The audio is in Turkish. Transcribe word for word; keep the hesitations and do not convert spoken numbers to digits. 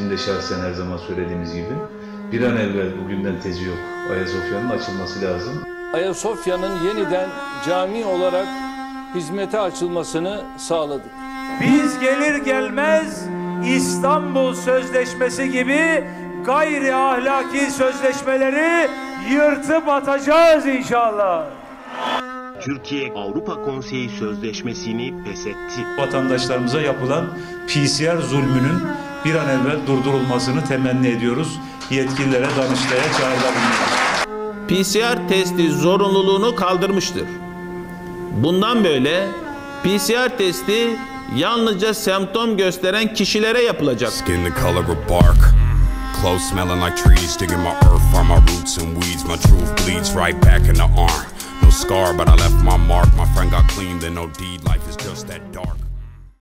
Bizim de şahsen her zaman söylediğimiz gibi bir an evvel, bugünden tezi yok, Ayasofya'nın açılması lazım. Ayasofya'nın yeniden cami olarak hizmete açılmasını sağladık. Biz gelir gelmez İstanbul Sözleşmesi gibi gayri ahlaki sözleşmeleri yırtıp atacağız inşallah. Türkiye Avrupa Konseyi Sözleşmesi'ni feshetti. Vatandaşlarımıza yapılan P C R zulmünün bir an evvel durdurulmasını temenni ediyoruz. Yetkililere, Danıştay'a çağrıda bulunuyoruz. P C R testi zorunluluğunu kaldırmıştır. Bundan böyle P C R testi yalnızca semptom gösteren kişilere yapılacak. Skin the color of bark, clothes smelling like trees, digging my earth from my roots and weeds. My truth bleeds right back in the arm. No scar, but I left my mark. My friend got clean, then no deed. Life is just that dark.